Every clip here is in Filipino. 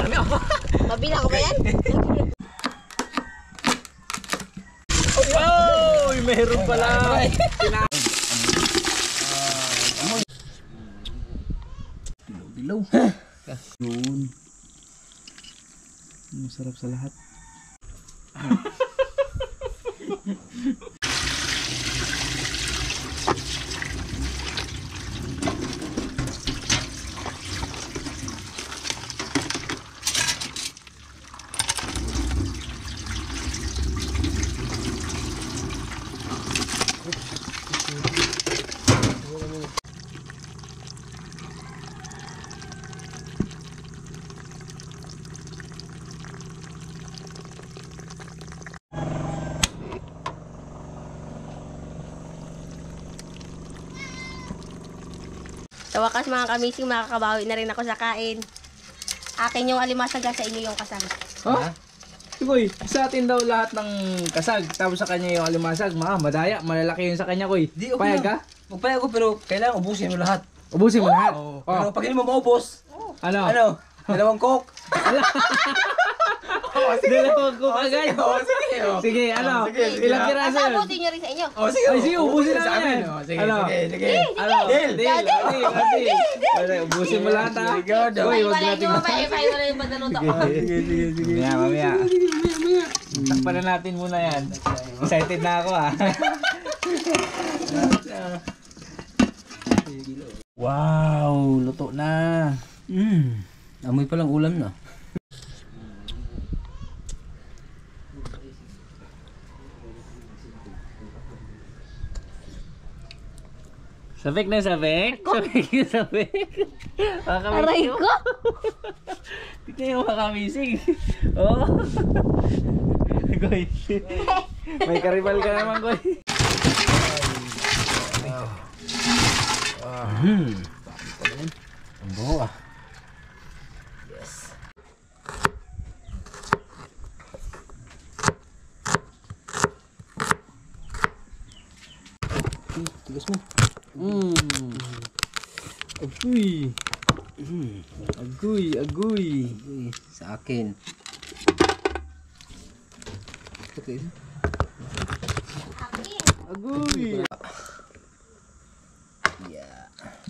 marami ako. Mabilang ko ba yan? Oh, meron pala. Dilaw. Yun. Masarap sa lahat. Sa wakas mga kamising, makakabawi na rin ako sa kain. Akin yung alimasag, sa inyo yung kasag. Ha? Koy, sa atin daw lahat ng kasag, tapos sa kanya yung alimasag, madaya, malalaki yun sa kanya, Koy. Di, okay payag lang. ka? Magpayag ako pero kailangan ubusin mo lahat. Ubusin mo lahat? Oo. Pero pag hindi mo maubos, Ano? ano? Dalawang coke. Dalawang ko agad. Sige. Sige, ano? sige. Ilang piraso yun? Abutin nyo rin sa inyo. Oh, sige. Ay, sige, ubusin sa namin amin. yan. Oh, sige, Ano? sige. Ano? Deal. Deal. Ubusin mo lahat, ha? Sige, go, Koy, wag Wala natin. nyo mapay wala yung pagdaluto. Sige. Mamaya. Takpan na natin muna yan. Excited na ako, ha? Wow, luto na. Amoy palang ulam na. Sabik na sabik? Sabik. Aray ko! Tignan yung makamising. Oh. Goy. May karibal ka naman, Goy. Ang buho ah. Tigas mo. Agoy. Agoy. Sa akin. Okay. Agoy. Yeah.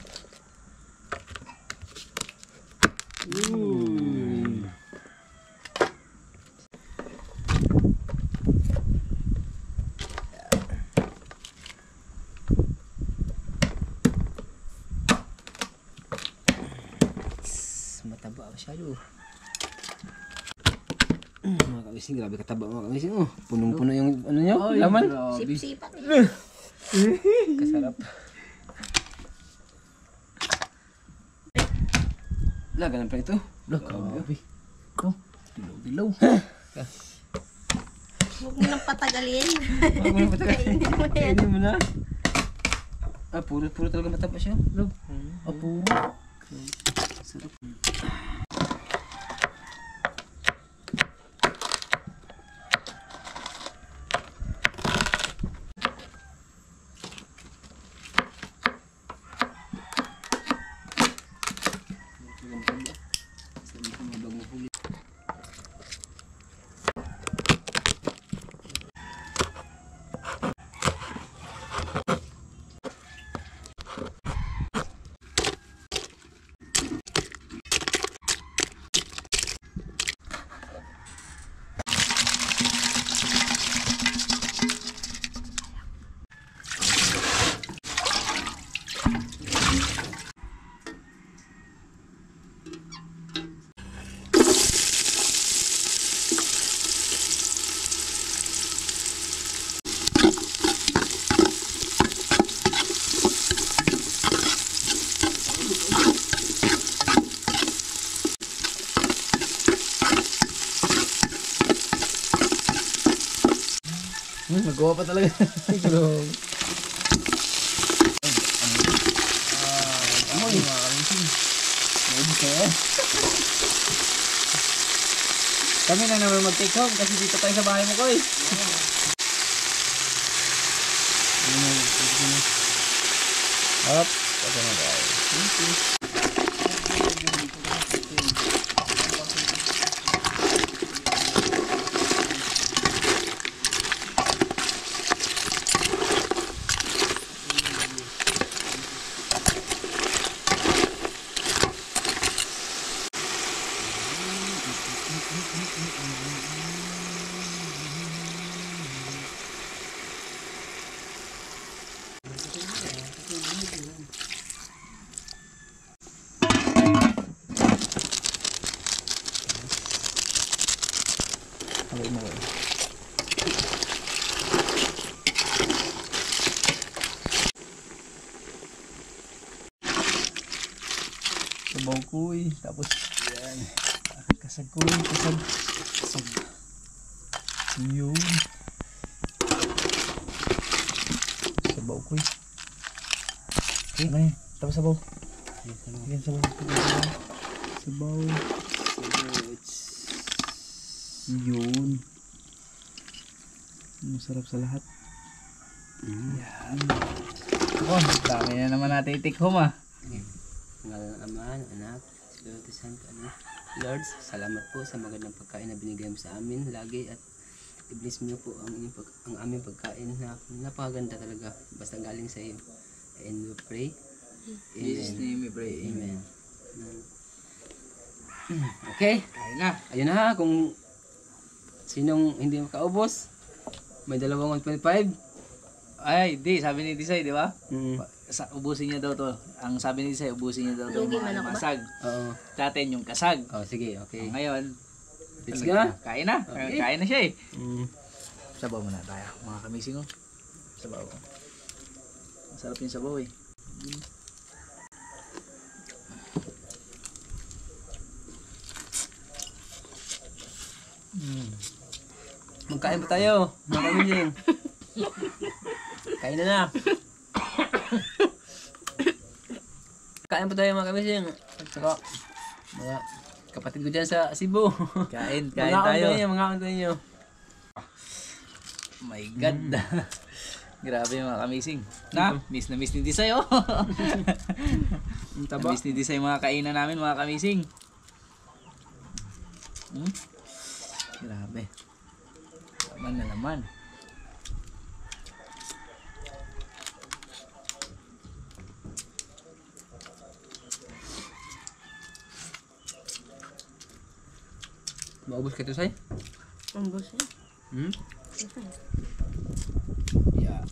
Mataba masyado. Mga kamising, grabe kataba mga kamising. Oh, punong-puno yung ano nyo, laman. Sip-sipat. Kasarap. Ganun pa ito. Grabe. Oh, dilaw-dilaw. Huwag mo nang patagalin. Huwag mo na patagal. Kainin mo yan. Kainin mo na. Ah, puro talaga mataba siya. Apo. Sarap. Magawa pa talaga. Amoy. Kami na naman mag-take home kasi dito tayo sa bahay mo, Koy. Up. Ito na tayo. koy. Tapos, yan. Kasag koy, kasag. Kasag. Yun. Sabaw koy. Okay. Ano yun? Tapos sabaw. Yan sabaw. Sabaw. Yun. Masarap sa lahat. Yan. Oh, dami na naman natin i-take home ah. Ngalan ng Ama, ng Anak, Espiritu Santo, Lord, salamat po sa magandang pagkain na binigay mo sa amin lagi at i-bless mo po ang aming pagkain na napakaganda talaga basta galing sa iyo. And we pray. In Jesus' name we pray. Amen. Okay. Kain na. Ayun na, kung sinong hindi makaubos, may 2.5. Ay, di. Sabi ni Disay, di ba? Mm. Ubusin niya daw to. Ang sabi ni Disay, ubusin niya daw to. Lugi man Mga ako ba? masag. Oo. Tatin yung kasag. Oh, sige, okay. Ngayon, Let's go na. kain na. Okay. Kain na siya eh. Mm. Sabaw muna tayo. Mga kamising oh. Sabaw. Masarap yung sabaw eh. Magkain pa tayo, mga kamising. Kain na. Kain pa tayo mga kamising. Saka, mga kapatid ko dyan sa Cebu. Kain Mga tayo. mga tayo. My God. Grabe mga kamising. Na miss ni Disay oh. Ang taba. Na-miss ni Disay mga kainan namin mga kamising. Grabe. Laman na laman. Maubos ka ito, Say? Ang bus eh. Hmm? Yeah.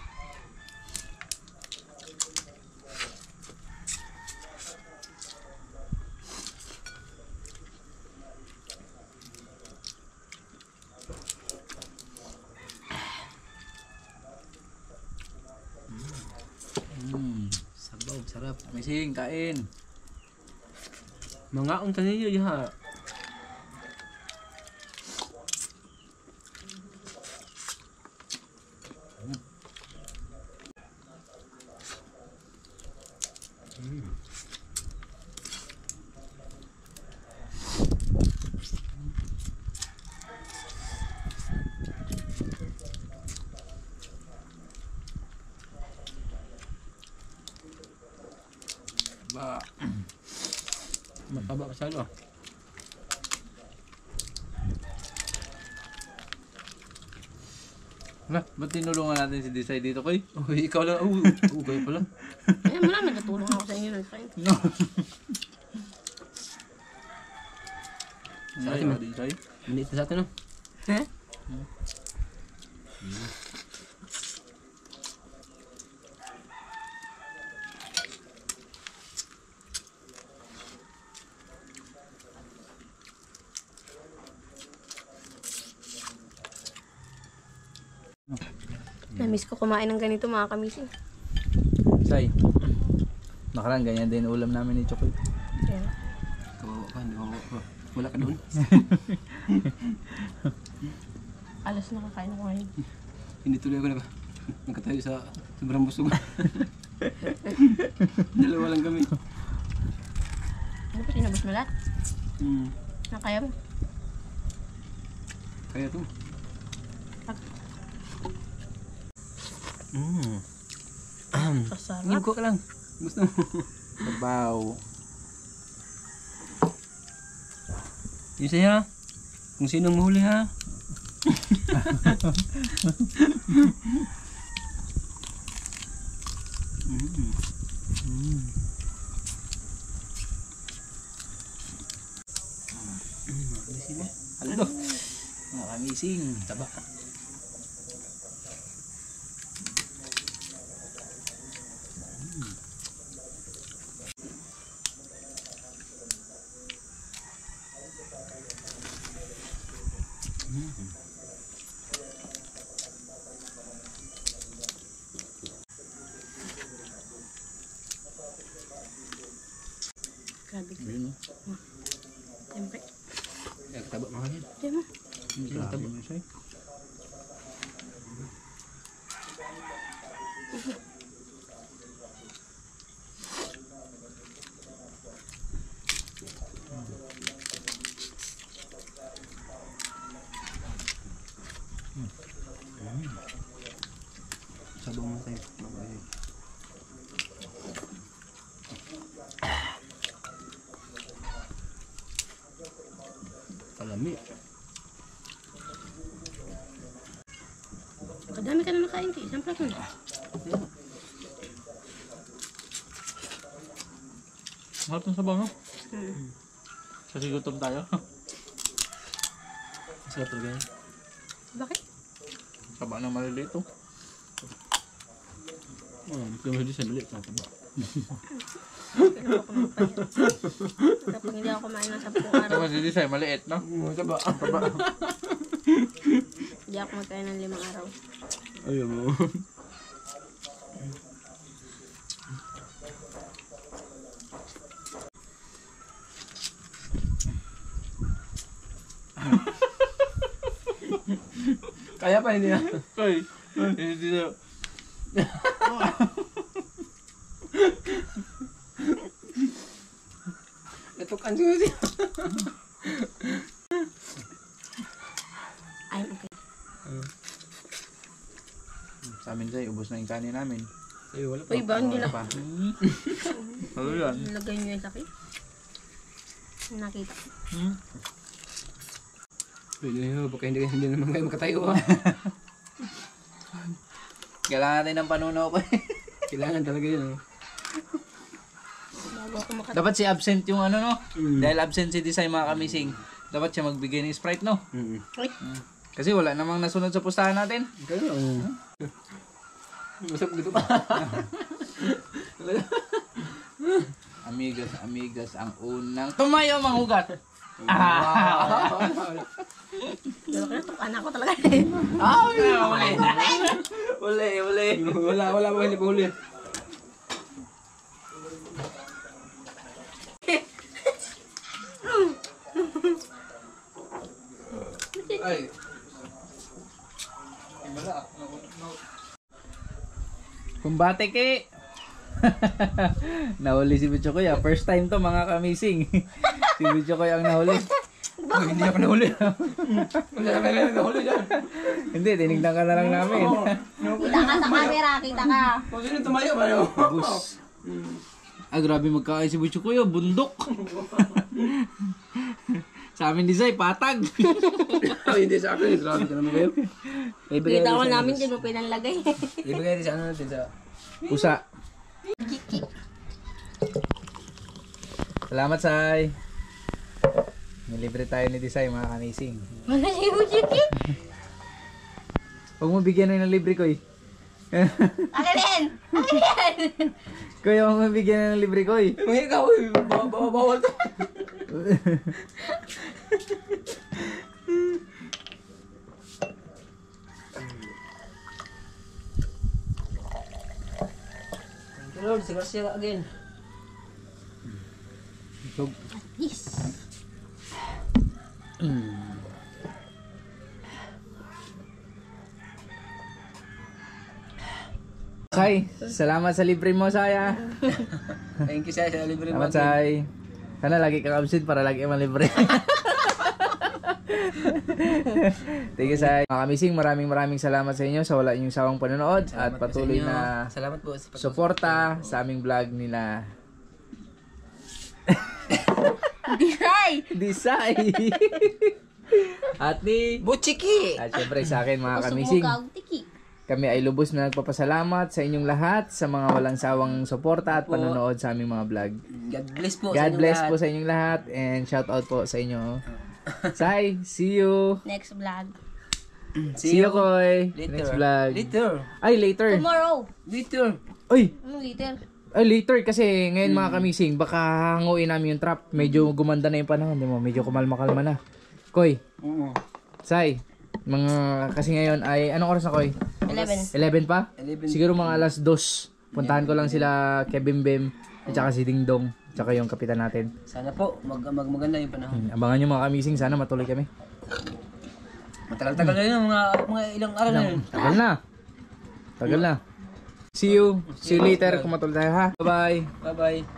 Sabaw, sarap. Kamising, kain. Mga unta niyo ya. Ba. Mataba masyado. Wala, ba't tinulungan natin si Disay dito koy? Oh, ikaw lang. Kayo pala. Eh, wala, nagtutulong ako sa inyo ng friend. No. Sa atin, Disay. Minit na sa atin, no? Ha? Na-miss ko kumain ng ganito mga kamising. Disay. Nakaraan, ganyan din ulam namin ni Chokoy. Kaya, Kawawa ka, hindi kawawa. Wala ka doon. alas na kakain ko ngayon. Hindi tuloy ako nagkatayo sa sobrang busog. Dalawa lang kami. Ano pa, sinabos mo lahat? Hmm. Nakaya mo? Kaya to. Kasarap. Ngim ko ka lang. Gusto mo. Sabaw. Yung siya. Kung sinong mahuli ha. Ano? Mga kamising. Taba. Grabe. Ayun, oh. Siyempre. Taba mga yan. Diyan mo. Grabe mo siya. Sabaw mo tayo. Okay. Kalami. Kadami ka na nakain, Ki. Isang plato na. Mahal ng sabaw, no? Kasi gutom tayo. Sarap talaga yan. Bakit? Sabaw na maliliit, oh. Kaya hindi sa maliit. Kapag hindi ako kumain ng 10 araw, Tapos hindi siya, maliit, no? Taba. hindi ako magkain ng 5 araw. Ayaw mo. Kaya pa hindi na. Ay, hindi na. Natukan siya. I'm okay. Sa amin sa'yo, ubos na yung kanin namin. Ay, wala pa. Uy, ba? Hindi na. Pa. Ano yan? Nilagay nyo yung sakit. Nakita. Pwede nyo, baka hindi naman kayo makatayo ha. Kailangan natin ng panunaw pa. Kailangan talaga yun. Bago ako makatayo. Dapat si absent yung ano, no? Dahil absent si Design mga kamising. Dapat siya magbigay ng Sprite, no? Uy, Kasi wala namang nasunod sa pustahan natin. Kaya masap dito pa. Amigas, ang unang tumayo manghugat. dalo ka na. Tukaan ako talaga. Uli. Wala pa hindi pa huli. Ay. Kumbate ke. Nahuli si Bichokoy. First time to mga kamising. Si Bichokoy ang nahuli. Hindi ako nahuli. Wala na kayo nahuli dyan. Hindi, tinignan ka na lang namin. Kita ka sa camera. Kita ka. Kung sino tumayo ba yun? Bus. Grabe magkain si Bichokoy. Bundok. Sa amin Design, patag. Hindi sa akin. Grabe ka naman kayo. Kita ko namin din mo pinanlagay. Ibigay rin sa ano natin sa... Pusa. Salamat, Sai. Nilibre tayo ni Design, mga kamising. Wala si Ujiki. Huwag mo bigyan ng libre ko eh. Akin din. Akin din. Kuya, huwag mo bigyan ng libre ko eh. Mga ikaw, bawal to. Lord, siya again. Yes. Sai, salamat sa libre mo, Saya. Thank you sa libre mo. Salamat, Sai. Sana lagi kang absent para lagi kang libre. Thank you, Sai. Mga kamising, maraming salamat sa inyo sa wala inyong sawang panonood at patuloy na Salamat po sa suporta sa aming vlog nila. Disay! At ni Buchiki! at syempre sa akin mga Gusto mo kamising, ka tiki. kami ay lubos na nagpapasalamat sa inyong lahat sa mga walang sawang suporta at panonood sa aming mga vlog. God bless po God bless po sa inyong lahat and shout out po sa inyo. Sai, see you! Next vlog. See you, Koy! Later. Next vlog. Later. Ay, later! Tomorrow. Later. Uy! Ano later? Ay, later kasi ngayon mga kamising, baka hanguin namin yung trap. Medyo gumanda na yung panahon, di mo? Medyo kumalma-kalma na. Koy, Sai, kasi ngayon ay, anong oras na, Koy? 11. 11 pa? 11. Siguro mga alas 2. Puntahan ko lang sila Kevin Bem at saka si Ding Dong. Tsaka yung kapitan natin. Sana po maganda yung panahon. Abangan nyo mga kamising, sana matuloy kami. Matagal-tagal na yun, mga ilang araw na yun. Tagal na. Tagal na. See you later kung matuloy tayo ha. Bye-bye. Bye-bye.